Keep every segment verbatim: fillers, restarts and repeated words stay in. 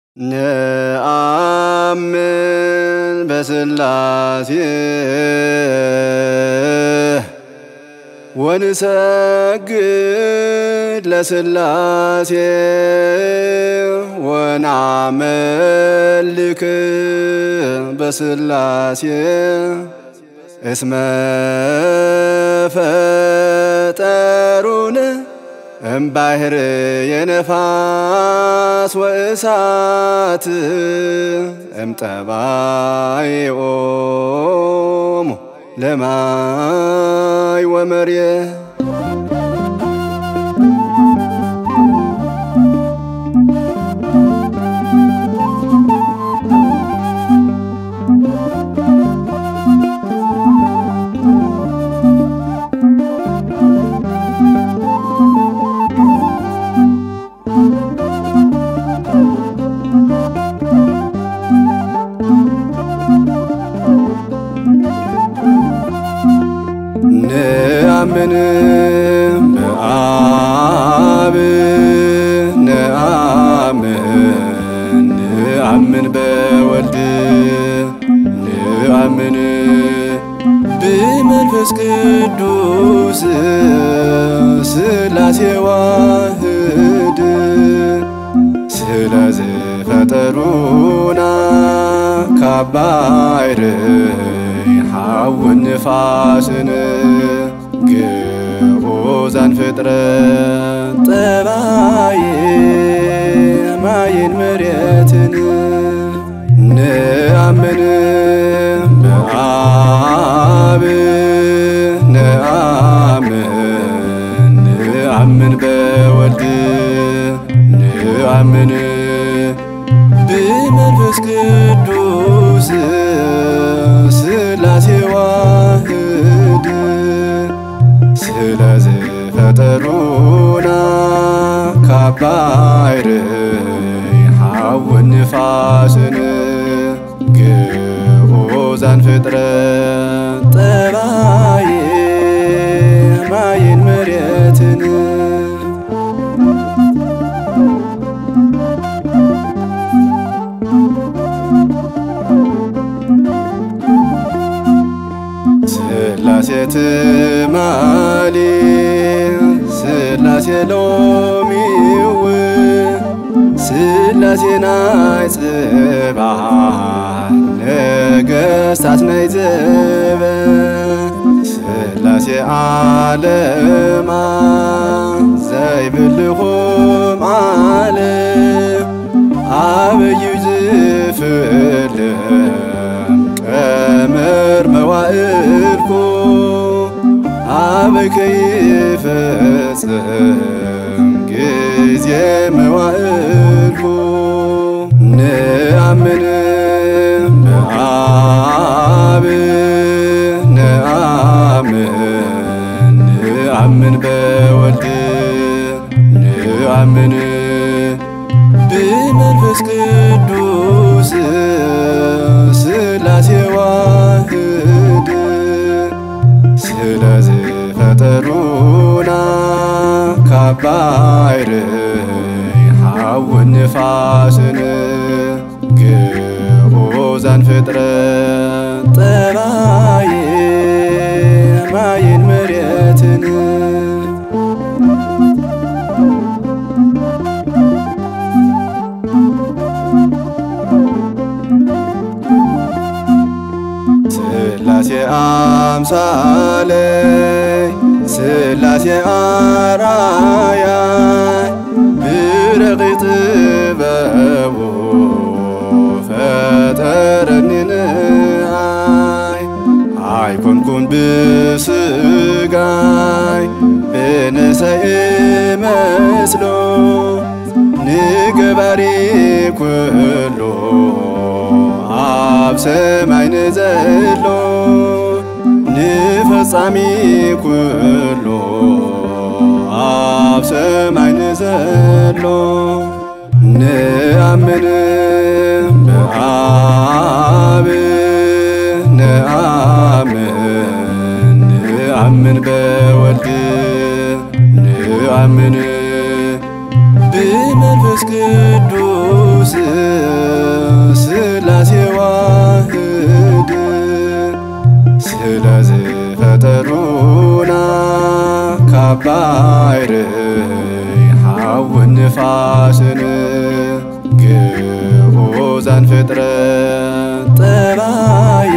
نآمن بسلاسي ونسجد لسلاسي ونعمل لك بسلاسي اسم فترون ام باهر ينفاس وإسات ام تبايقوم لماي ومريه نآمن بآب نآمن نآمن بولد نآمن بمنفس قدوس سلاسي واحد سلازي فطرونا كباير حاول نفاسن جوزان فطرة طباي ماين مريتن نآمن بآب نآمن نآمن بولد نآمن بمنفس قدوس سلاسي واحد سلازي فطرونا كباير حاول نفاسن جوزان فطرة طباي ماين مريتن سلاسي تمالي سلاسي لوميو سلاسي ناي صباح نقستات ناي زبا سلاسي عالما زي بلغم عالم عبيو زفلم كمر موائلكو عبي كيف اسم جزي موائلكو نآمن بآب نآمن نآمن بولد نآمن بمنفس قدوس سلاسي واحد سلازي فطرونا كباير حاول نفاسن جوزان فطرة طباي ماين مريتن سلاسي أمثالي سلاسي أرايا برقي طبابو فطرني نعاي عيكونكم بسقاي بنساي مسلو نقباري كله عب سماي نزلو نفصامي كله عب سماي نزلو نآمن بآب نآمن نآمن بولد نآمن بمنفس ቅዱስ ሥላሴ ዋህድ ስለዚህ ፈጠሩና ካባይርይ ሐውን ንፋስን ግዑዛን ፍጥረት ጠባይ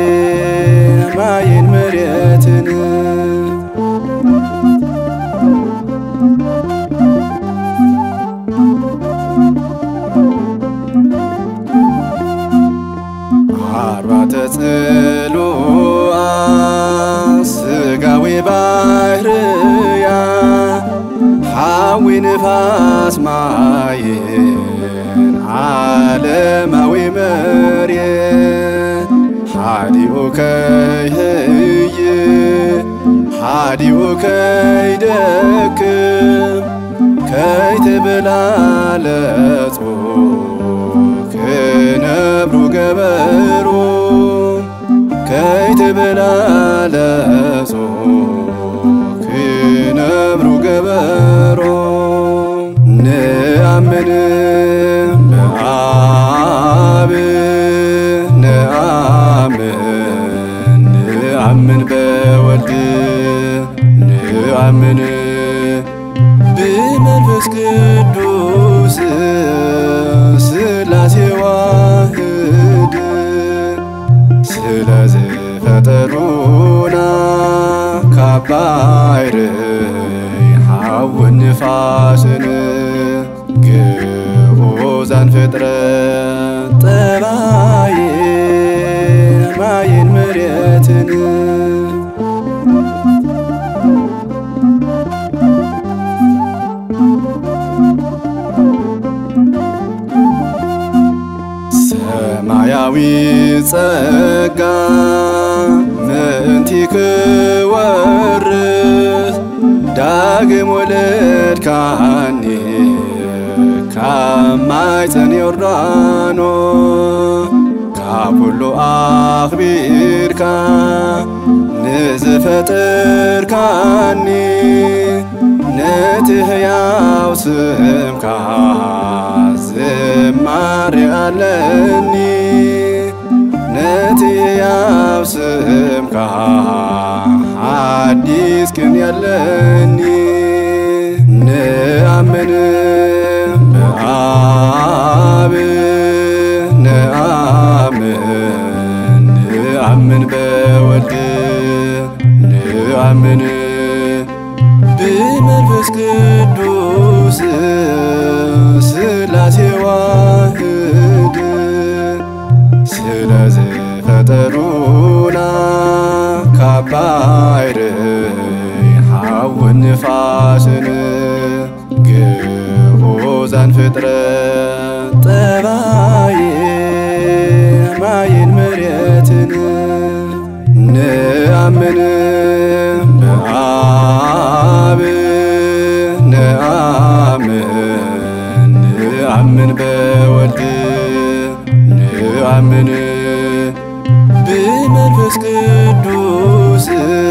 ማይን መሬትን አርባዕተ ጽሉዓን ሥጋዌ ባሕርያ ሐዊ ንፋስ ማይን ዓለማዊ መሬት ሐዲኡ ከይህይ ሐዲኡ ከይደክም ከይትብላለጹ ክነብሩ ገበሩ ከይትብላለጹ ክነብሩ ገበሮ ንአምን በአብ ንአምን ንአምን በወልድ ንአምን በመንፈስ ቅዱስ ሥላሴ ዋህድ ስለዚህ ፈጠሩና ካባይርይ ሐውን ንፋስን ግዑዛን ፍጥረት ጠባይ ማይን መሬትን ሰማያዊ ጸጋ ምእንቲከ ወርስ ዳግም ወለድካኒ ከማኅፀነ ዮርዳኖስ ከኩሉ አኽቢርካ ንዝፈጠርካኒ ነትሕያው ስምካ ዝማሬ አለኒ ነትሕያው ስምካ ሐዲስ ቅኔ አለኒ ንአምን በአብ ንአምን ንአምን በወልድ ንአምን በመንፈስ ቅዱስ ሥላሴ ዋህድ ስለዚህ ፈጠሩና ካባይርይ ሐውን ንፋስን ግዑዛን ፍጥረት ጠባይ ማይን መሬትን ንአምን በአብ ንአምን ንአምን በወልድ ንአምን በመንፈስ ቅዱስ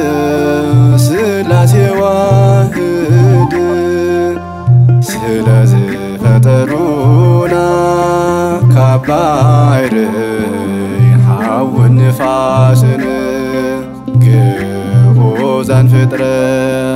ሥላሴ ዋህድ ስለዚህ ፈጠሩና ካባይርይ ሐውን ንፋስን ግዑዛን ፍጥረት